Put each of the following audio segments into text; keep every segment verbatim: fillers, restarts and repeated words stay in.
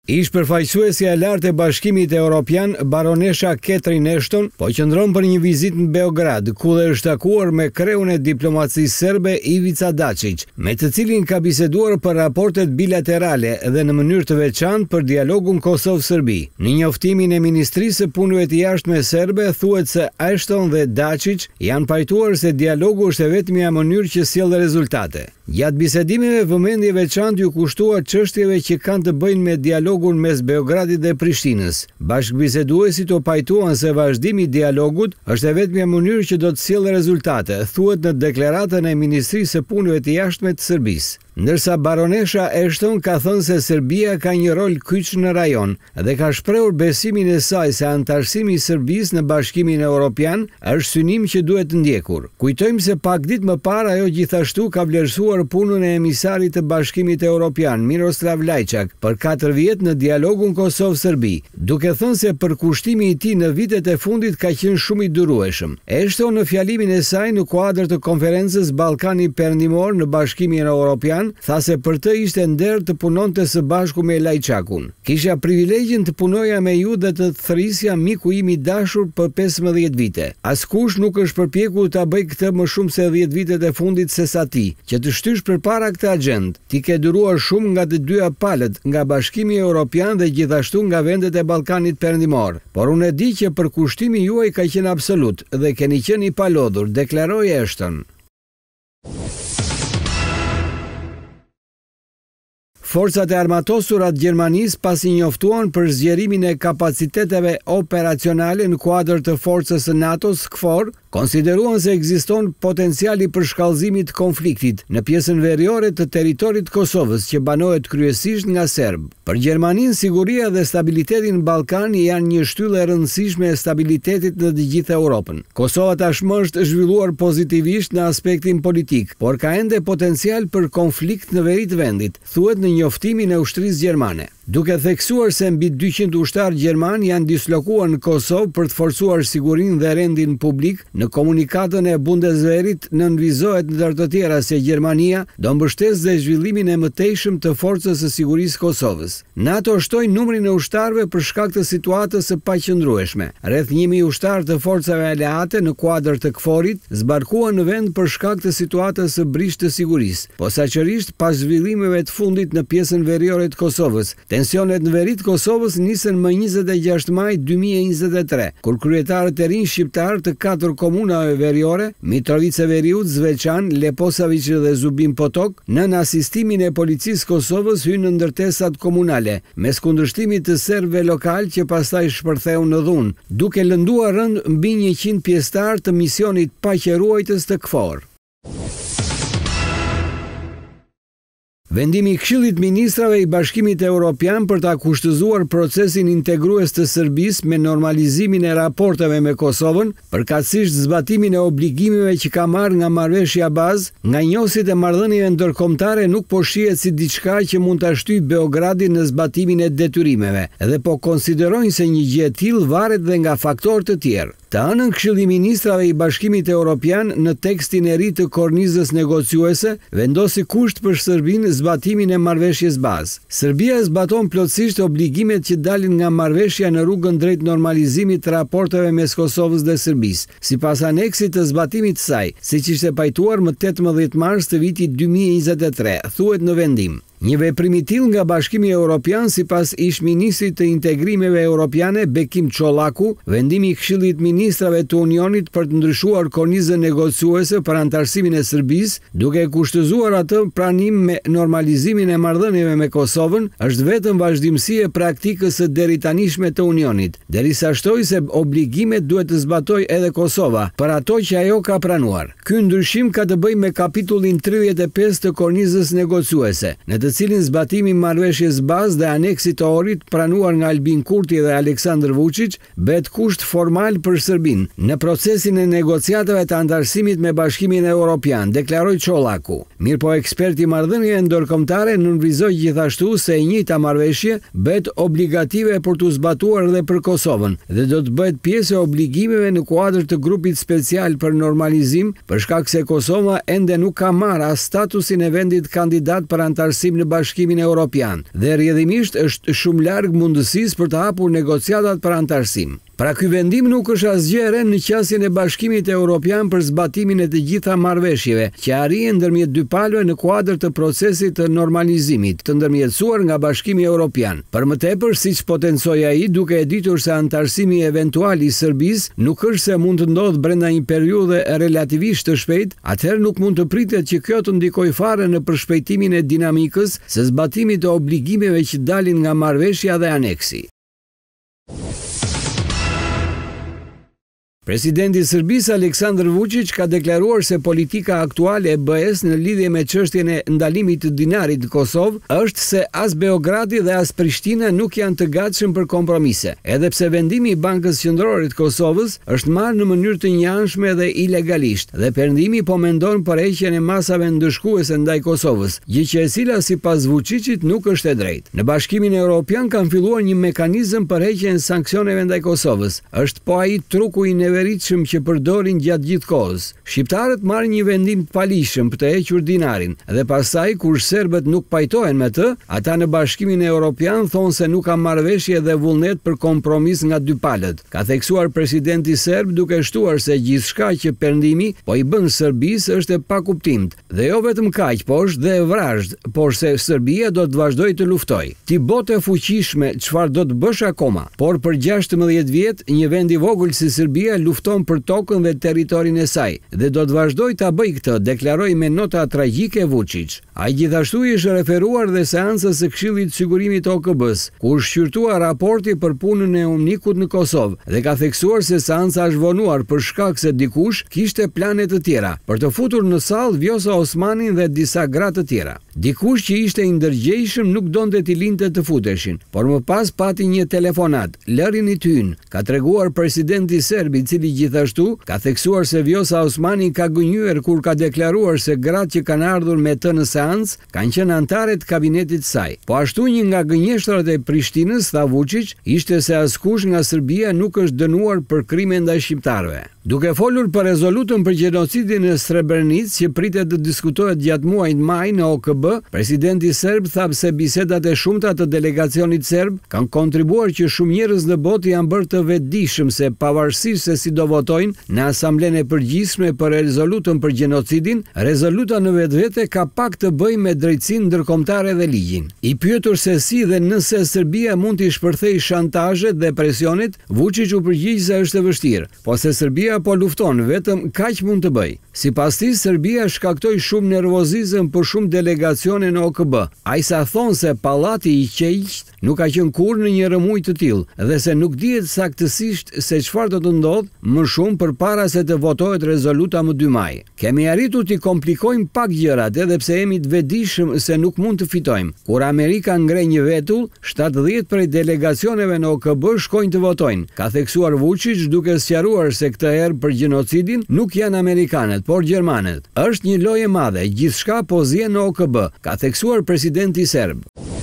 Ish përfaqësuesja e lartë e Bashkimit Evropian, baronesha Catherine Ashton, po qëndron për një vizitë në Beograd, ku dhe është takuar me kreun e diplomacisë serbe Ivica Dačić, me të cilin ka biseduar për raportet bilaterale dhe në mënyrë të veçantë për dialogun Kosovë-Serbi. Në njoftimin e Ministrisë së Punëve të Jashtme serbe thuhet se Ashton dhe Dačić janë pajtuar se dialogu është e vetmja mënyrë që sjell rezultate. Gjatë bisedimeve vëmendje veçantë ju kushtua çështjeve që kanë të bëjnë me dialogun mes Beogradit dhe Prishtinës. Bashkëbiseduesit u pajtuan se vazhdimi i dialogut është e vetmja mënyrë që do të sjellë rezultate, thuhet në deklaratën e Ministrisë së Punëve të Jashtme të Serbisë. Ndërsa baronesha Ashton ka thënë se Serbia ka një rol kyç në rajon dhe ka shprehur besimin e saj se antarësimi i Serbisë në Bashkimin Evropian është synim që duhet të ndjekur. Kujtojmë se pak ditë më parë ajo gjithashtu ka vlerësuar punën e emisarit të Bashkimit Evropian, Miroslav Lajçak, për katër vjet në dialogun Kosovë-Serbi, duke thënë se përkushtimi i tij në vitet e fundit ka qenë shumë i durueshëm. Ashton në fjalimin e saj në kuadër të konferencës Ballkani Perëndimor në Bashkimin Evropian tha se për të ishte nder të punonte së bashku me Lajçakun. Kisha privilegjin të punoja me ju dhe të thrisja miku im i dashur për pesëmbëdhjetë vite. Askush nuk është përpjekur ta bëj këtë më shumë se dhjetë vitet e fundit se sa ti, që të shtysh përpara këtë agjend. Ti ke duruar shumë nga të dyja palët, nga Bashkimi Evropian dhe gjithashtu nga vendet e Ballkanit Perëndimor. Por unë e di që përkushtimi juaj ka qenë absolut dhe keni qenë i palodhur, deklaroi Ashton. Forcat e armatosura të Gjermanisë pasi njoftuan për zgjerimin e kapaciteteve operacionale në kuadër të forcës së NATO-s K F O R, konsideruan se ekziston potenciali për shkallëzimit të konfliktit në pjesën veriore të territorit të Kosovës që banohet kryesisht nga serb. Për Gjermaninë, siguria dhe stabiliteti në Ballkan janë një shtyllë e rëndësishme e stabilitetit në të gjithë Europën. Kosova tashmë është zhvilluar pozitivisht në aspektin politik, por ka ende potencial për konflikt në veri të vendit, thuhet në njoftimin e ushtrisë gjermane. Duke theksuar se mbi dyqind ushtarë gjerman janë dislokuar në Kosovë për të forcuar sigurinë dhe rendin publik, në komunikatën e Bundeswehrit nënvizohet ndër të tjera se Gjermania do mbështesë dhe zhvillimin e mëtejshëm të forcës së sigurisë Kosovës. NATO shtoi numrin e ushtarëve për shkak të situatës së paqëndrueshme. Rreth një mijë ushtarë të forcave aleate në kuadër të K F O R-it zbarkuan në vend për shkak të situatës së brisht të sigurisë, posaçërisht pas zhvillimeve të fundit në pjesën veriore të Kosovës. Tensionet në veri të Kosovës nisën më njëzet e gjashtë maj dy mijë e njëzet e tre, kur kryetarët e rinj shqiptar të katër komunave veriore, Mitrovica Veriut, Zveçan, Leposavić dhe Zubin Potok, nën asistimin e policisë Kosovës hynë në ndërtesat komunale, mes kundërshtimit të serbëve lokal që pastaj shpërtheu në dhunë, duke lënduar rënd mbi njëqind pjesëtar të misionit paqëruajtës të K F O R. Vendimi i Këshillit Ministrave i Bashkimit Evropian për ta kushtëzuar procesin integrues të Serbisë me normalizimin e raporteve me Kosovën, përkatësisht zbatimin e obligimeve që ka marrë nga marrëveshja bazë, nga njohësit e marrëdhënieve ndërkombëtare nuk po shihet si diçka që mund ta shtyjë Beogradin në zbatimin e detyrimeve, dhe po konsiderojnë se një gjë e tillë varet dhe nga faktorë të tjerë. Të anën Këshilli i Ministrave i Bashkimit Evropian në tekstin e ri të kornizës negociuese vendosi kusht për Serbinë zbatimin e marrëveshjes bazë. Serbia zbaton plotësisht obligimet që dalin nga marrëveshja në rrugën drejt normalizimit të raporteve mes Kosovës dhe Serbisë, sipas aneksit të zbatimit të saj, siç ishte pajtuar më tetëmbëdhjetë mars të vitit dy mijë e njëzet e tre, thuhet në vendim. Një veprim i tillë nga Bashkimi Evropian sipas ish-ministrit të integrimeve europiane Bekim Çollaku, vendimi i Këshillit Ministrave të Unionit për të ndryshuar kornizën negociuese për antarësimin e Serbisë, duke kushtëzuar atë pranim me normalizimin e marrëdhënieve me Kosovën, është vetëm vazhdimsi e praktikës së deritanishme të Unionit, derisa shtoi se obligimet duhet të zbatojë edhe Kosova për ato që ajo ka pranuar. Ky ndryshim ka të bëjë me kapitullin tridhjetë e pesë të kornizës negociuese, në të cilin zbatimi i marrëveshjes bazë dhe aneksit të orit pranuar nga Albin Kurti dhe Aleksandar Vučić bëhet kusht formal për Serbinë në procesin e negociatave të antarësimit me Bashkimin Evropian, deklaroi Çollaku. Mirëpo eksperti i marrëdhënieve ndërkombëtare nënvizoi gjithashtu se e njëjta marrëveshje bëhet obligative për të zbatuar edhe për Kosovën dhe do të bëhet pjesë e obligimeve në kuadër të grupit special për normalizim, për shkak se Kosova ende nuk ka marrë as statusin e vendit kandidat për antarësim në Bashkimin Evropian dhe rrjedhimisht është shumë larg mundësisë për të hapur negociatat për antarësim. Pra ky vendim nuk është asgjë e re në qasjen e Bashkimit Evropian për zbatimin e të gjitha marrëveshjeve që arrihen ndërmjet dy palëve në kuadër të procesit të normalizimit të ndërmjetësuar nga Bashkimi Evropian. Për më tepër, siç potencoi ai, duke e ditur se antarësimi eventual i Serbisë nuk është se mund të ndodhë brenda një periudhe relativisht të shpejtë, atëherë nuk mund të pritet që kjo të ndikojë fare në përshpejtimin e dinamikës së zbatimit të obligimeve që dalin nga marrëveshja dhe aneksi. Presidenti i Serbisë Aleksandar Vučić ka deklaruar se politika aktuale e B E-s në lidhje me çështjen e ndalimit të dinarit në Kosovë është se as Beogradi dhe as Prishtina nuk janë të gatshëm për kompromise, edhe pse vendimi i Bankës Qendrore të Kosovës është marrë në mënyrë të njanshme dhe ilegalisht, dhe perëndimi po mendon për heqjen e masave ndëshkuese ndaj Kosovës, gjë që e cila sipas Vučićit nuk është e drejtë. Në Bashkimin Evropian kanë filluar një mekanizëm për heqjen e sanksioneve ndaj Kosovës. Është po ai truku i veritshëm që përdorin gjatë gjithë kohës. Shqiptarët marrin një vendim të palishëm për të hequr dinarin dhe pastaj kur serbët nuk pajtohen me të, ata në Bashkimin Evropian thonë se nuk ka marrëveshje dhe vullnet për kompromis nga dy palët. Ka theksuar presidenti serb duke shtuar se gjithçka që perëndimi po i bën Serbisë është e pakuptimt dhe jo vetëm kaq, por është dhe e vrazhd, por se Serbia do të vazhdojë të luftojë. Ti botë e fuqishme, çfarë do të bësh akoma? Por për gjashtëmbëdhjetë vjet, një vend i vogël si Serbia lufton për tokën dhe territorin e saj dhe do të vazhdoj ta bëj këtë, deklaroi me nota tragjike Vučić. Ai gjithashtu ishte referuar dhe seancës së Këshillit të Sigurimit të O K B-s, ku shqyrtua raporti për punën e UNMIK-ut në Kosovë dhe ka theksuar se seanca është vonuar për shkak se dikush kishte plane të tjera për të futur në sallë Vjosa Osmanin dhe disa gra të tjera. Dikush që ishte i ndërgjegjshëm nuk donte t'i linte të futeshin, por më pas pati një telefonat. Lërin i tynë, ka treguar presidenti serb, i cili gjithashtu ka theksuar se Vjosa Osmani ka gënjur kur ka deklaruar se gratë që kanë ardhur me të në seancë kanë qenë anëtarë të kabinetit të saj. Po ashtu një nga gënjeshtrat e Prishtinës, tha Vučić, ishte se askush nga Serbia nuk është dënuar për krime ndaj shqiptarëve. Duke folur për rezolutën për gjenocidin në Srebrenicë që pritet të diskutohet gjatë muajit maj në O K B, presidenti serb tha se bisedat e shumta të delegacionit serb kanë kontribuar që shumë njerëz në botë janë bërë të vetëdijshëm se pavarësisht se si do votojnë në Asamblenë e Përgjithshme për rezolutën për gjenocidin, rezoluta në vetvete ka pak të bëjë me drejtsinë ndërkombëtare dhe ligjin. I pyetur se si dhe nëse Serbia mund të shpërthejë shantazhet dhe presionet, Vučić u përgjigj se është e vështirë, po se Serbia po lufton, vetëm kaq mund të bëj. Sipas tij, Serbia shkaktoi shumë nervozizëm për shumë delegacione në O K B. Ai sa thon se pallati i qeqt nuk ka qenë kurrë në një rëmuj të tillë dhe se nuk dihet saktësisht se çfarë do të ndodhë më shumë përpara se të votohet rezoluta më dy maj. Kemi arritur t'i komplikojmë pak gjërat edhe pse jemi të vetëdijshëm se nuk mund të fitojmë. Kur Amerika ngre një vetull, shtatëdhjetë prej delegacioneve në O K B shkojnë të votojnë, ka theksuar Vučić duke sqaruar se këtë herë për gjenocidin nuk janë amerikanët, por gjermanët. Është një lojë e madhe, gjithçka po zien në O K B, ka theksuar presidenti serb.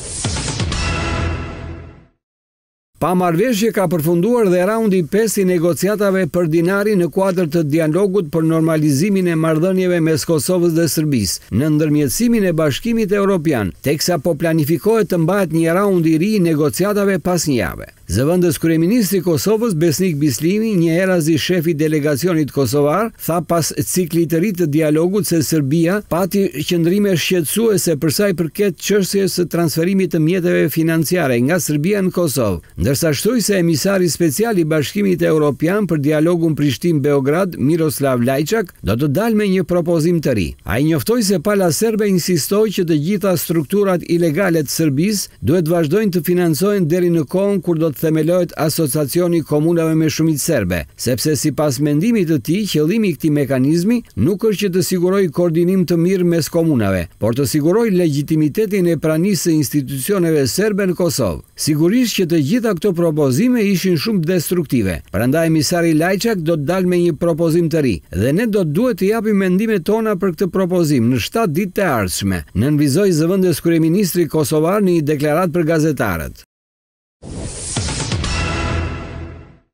Pa marrëveshje ka përfunduar dhe raundi pesë i negociatave për dinarin në kuadër të dialogut për normalizimin e marrëdhënieve mes Kosovës dhe Serbisë në ndërmjetësimin e Bashkimit Evropian, teksa po planifikohet të mbahet një raund i ri i negociatave pas një jave. Zëvendës kryeministri i Kosovës Besnik Bislimi, një herazi shefi delegacionit kosovar, tha pas ciklit të ri të dialogut se Serbia pati qëndrime shqetësuese për sa i përket çështjes së transferimit të mjeteve financiare nga Serbia në Kosovë, ndërsa shtoi se emisari special i Bashkimit Evropian për dialogun Prishtinë-Beograd, Miroslav Lajçak, do të dalë me një propozim të ri. Ai njoftoi se pala serbe insistoi që të gjitha strukturat ilegale të Serbisë duhet vazhdojnë të financohen deri në kohën kur do të themelohet asociacioni komunave me shumicë serbe, sepse sipas mendimit të tij, qëllimi i këtij mekanizmi nuk është që të sigurojë koordinim të mirë mes komunave, por të sigurojë legjitimitetin e pranisë së institucioneve serbe në Kosovë. Sigurisht që të gjitha këto propozime ishin shumë destruktive. Prandaj emisari Lajçak do të dalë me një propozim të ri dhe ne do të duhet të japim mendimet tona për këtë propozim në shtatë ditë të ardhshme, nënvizoi zëvendës kryeministri kosovar në një deklaratë për gazetarët.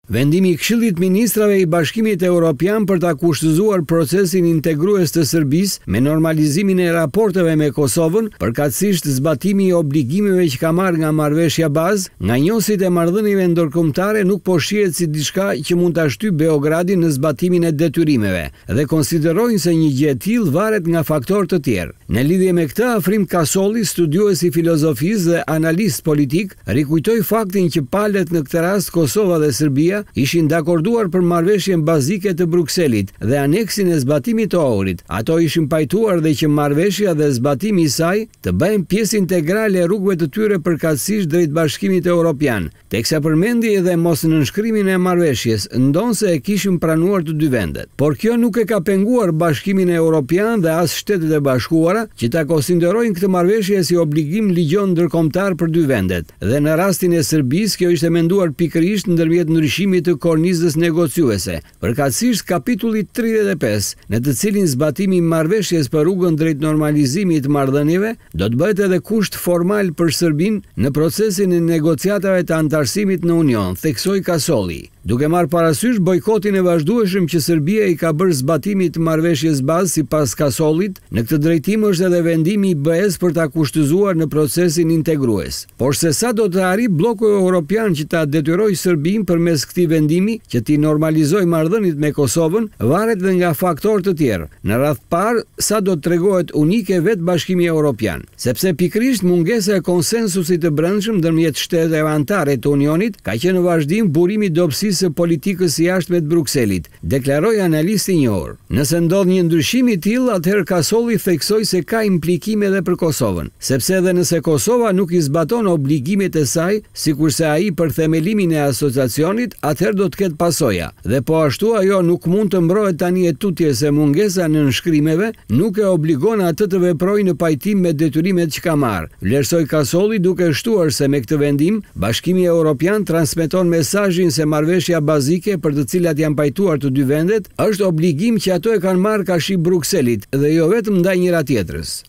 Vendimi i Këshillit Ministrave i Bashkimit Evropian për ta kushtëzuar procesin integrues të Serbisë me normalizimin e raporteve me Kosovën, përkatësisht zbatimi i obligimeve që ka marrë nga marrëveshja bazë, nga njohësit e marrëdhënieve ndërkombëtare nuk po shihet si diçka që mund ta shtyjë Beogradin në zbatimin e detyrimeve dhe konsiderojnë se një gjë e tillë varet nga faktorë të tjerë. Në lidhje me këtë, Afrim Kasolli, studiues i filozofisë dhe analist politik, rikujtoi faktin që palët në këtë rast Kosova dhe Serbia ishin dakorduar për marrëveshjen bazike të Brukselit dhe aneksin e zbatimit të Ohrit. Ato ishin pajtuar dhe që marrëveshja dhe zbatimi i saj të bëhen pjesë integrale e rrugëve të tyre përkatësisht drejt Bashkimit Evropian, teksa përmendi edhe mos nënshkrimin e marrëveshjes, ndonse e kishin pranuar të dy vendet. Por kjo nuk e ka penguar Bashkimin Evropian dhe as Shtetet e Bashkuara që ta konsiderojnë këtë marrëveshje si obligim ligjor ndërkombëtar për dy vendet. Dhe në rastin e Serbisë, kjo ishte menduar pikërisht ndërmjet ndryshimit të kornizës negociuese, përkatësisht kapitullit tridhjet e pesë, në të cilin zbatimi i marrëveshjes për rrugën drejt normalizimit të marrëdhënieve do të bëhet edhe kusht formal për Serbinë në procesin e negociatave të antarësimit në Union, theksoi Kasolli. Duke marrë parasysh bojkotin e vazhdueshëm që Serbia i ka bërë zbatimit të marrëveshjes bazë sipas Kasollit, në këtë drejtim është edhe vendimi i B E S për ta kushtëzuar në procesin integrues. Por se sa do të arrijë bloku evropian që ta detyrojë Serbinë përmes këtij vendimi që ti normalizojë marrëdhëniet me Kosovën, varet dhe nga faktorë të tjerë. Në radhë të parë, sa do të tregohet unike vetë Bashkimi Evropian, sepse pikërisht mungesa e konsensusit të brendshëm ndërmjet shteteve anëtare të Unionit ka qenë në vazhdim burimi i dobësisë së politikës së jashtme të Brukselit, deklaroi analisti i njohur. Nëse ndodh një ndryshim i tillë, atëherë Kasolli theksoi se ka implikime edhe për Kosovën, sepse edhe nëse Kosova nuk i zbaton obligimet e saj, sikurse ai për themelimin e asociacionit, atëherë do të ketë pasoja. Dhe po ashtu ajo nuk mund të mbrohet tani e tutje se mungesa në nënshkrimeve nuk e obligon atë të veprojë në pajtim me detyrimet që ka marrë. Vlerësoi Kasolli duke shtuar se me këtë vendim, Bashkimi Evropian transmeton mesazhin se marrëveshja bazike për të cilat janë pajtuar të dy vendet është obligim që ato e kanë marrë kashi Brukselit dhe jo vetëm ndaj njëra tjetrës.